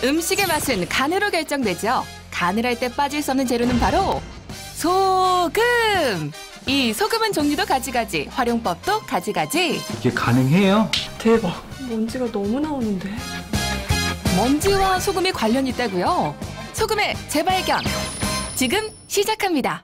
음식의 맛은 간으로 결정되죠. 간을 할 때 빠질 수 없는 재료는 바로 소금! 이 소금은 종류도 가지가지, 활용법도 가지가지. 이게 가능해요? 대박. 먼지가 너무 나오는데. 먼지와 소금이 관련이 있다고요? 소금의 재발견! 지금 시작합니다.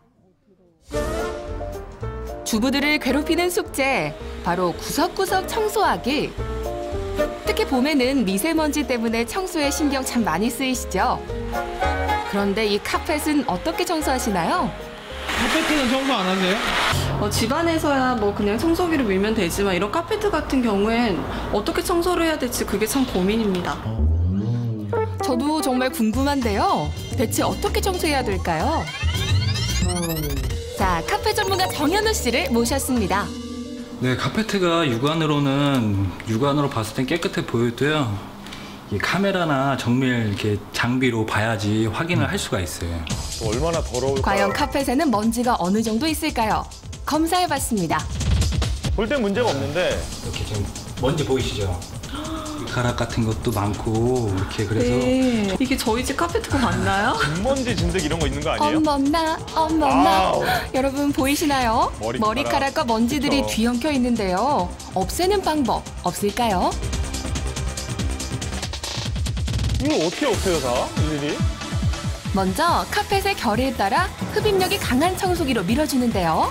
주부들을 괴롭히는 숙제, 바로 구석구석 청소하기. 특히 봄에는 미세먼지 때문에 청소에 신경 참 많이 쓰이시죠? 그런데 이 카펫은 어떻게 청소하시나요? 카페트는 청소 안 하세요? 집안에서야 뭐 그냥 청소기를 밀면 되지만 이런 카페트 같은 경우엔 어떻게 청소를 해야 될지 그게 참 고민입니다. 저도 정말 궁금한데요. 대체 어떻게 청소해야 될까요? 자, 카페 전문가 정현우 씨를 모셨습니다. 네, 카페트가 육안으로 봤을 땐 깨끗해 보여도요. 이 카메라나 정밀 이렇게 장비로 봐야지 확인을 할 수가 있어요. 얼마나 더러울까요? 과연 카펫에는 먼지가 어느 정도 있을까요? 검사해봤습니다. 볼 땐 문제가 없는데 이렇게 지금 먼지 보이시죠? 가락 같은 것도 많고 이렇게 그래서 네. 이게 저희 집 카페트가 맞나요? 진먼지, 진드기 이런 거 있는 거 아니에요? 어머나, 어머나. 아우. 여러분 보이시나요? 머리카락과 먼지들이 그쵸. 뒤엉켜 있는데요. 없애는 방법 없을까요? 이걸 어떻게 없애요 다? 일일이? 먼저 카펫의 결에 따라 흡입력이 강한 청소기로 밀어주는데요.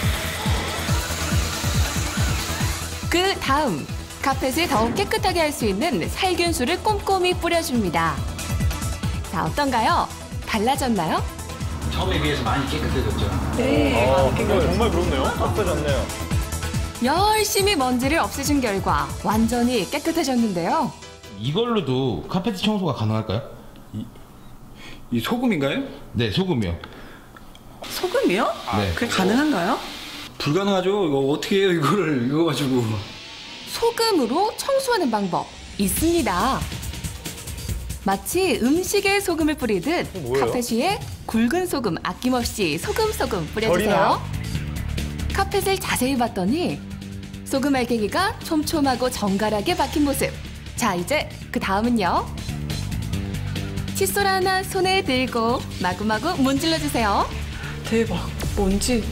그 다음 카펫을 더욱 깨끗하게 할 수 있는 살균수를 꼼꼼히 뿌려줍니다. 자, 어떤가요? 달라졌나요? 처음에 비해서 많이 깨끗해졌죠. 네. 정말 그렇네요. 없어졌네요. 열심히 먼지를 없애준 결과 완전히 깨끗해졌는데요. 이걸로도 카페트 청소가 가능할까요? 이 소금인가요? 네, 소금이요. 소금이요? 네. 그게 가능한가요? 불가능하죠. 이거 어떻게 해요 이거를 이거 가지고. 소금으로 청소하는 방법 있습니다. 마치 음식에 소금을 뿌리듯 뭐예요? 카펫 위에 굵은 소금 아낌없이 소금 뿌려주세요. 절이나요? 카펫을 자세히 봤더니 소금 알갱이가 촘촘하고 정갈하게 박힌 모습. 자, 이제 그 다음은요. 칫솔 하나 손에 들고 마구마구 문질러주세요. 대박. 먼지.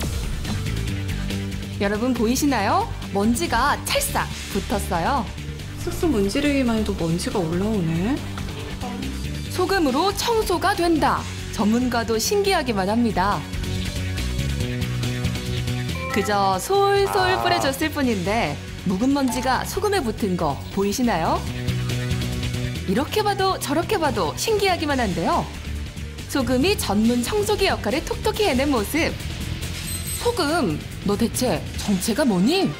여러분 보이시나요? 먼지가 찰싹 붙었어요. 쓱쓱 문지르기만 해도 먼지가 올라오네. 소금으로 청소가 된다. 전문가도 신기하기만 합니다. 그저 솔솔 뿌려줬을 뿐인데 묵은 먼지가 소금에 붙은 거 보이시나요? 이렇게 봐도 저렇게 봐도 신기하기만 한데요. 소금이 전문 청소기 역할을 톡톡히 해낸 모습. 소금, 너 대체 정체가 뭐니?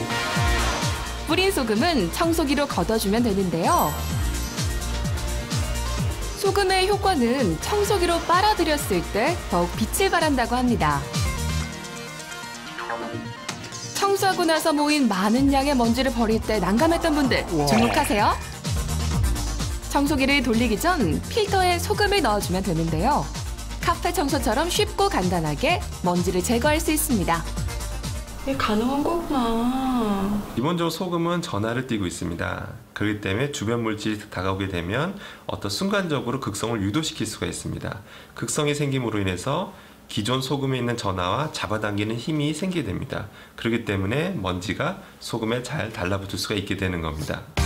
뿌린 소금은 청소기로 걷어주면 되는데요. 소금의 효과는 청소기로 빨아들였을 때 더욱 빛을 발한다고 합니다. 청소하고 나서 모인 많은 양의 먼지를 버릴 때 난감했던 분들 주목하세요. 청소기를 돌리기 전 필터에 소금을 넣어주면 되는데요. 카페 청소처럼 쉽고 간단하게 먼지를 제거할 수 있습니다. 이게 가능한 거구나. 기본적으로 소금은 전하를 띠고 있습니다. 그렇기 때문에 주변 물질이 다가오게 되면 어떤 순간적으로 극성을 유도시킬 수가 있습니다. 극성이 생김으로 인해서 기존 소금에 있는 전하와 잡아당기는 힘이 생기게 됩니다. 그렇기 때문에 먼지가 소금에 잘 달라붙을 수가 있게 되는 겁니다.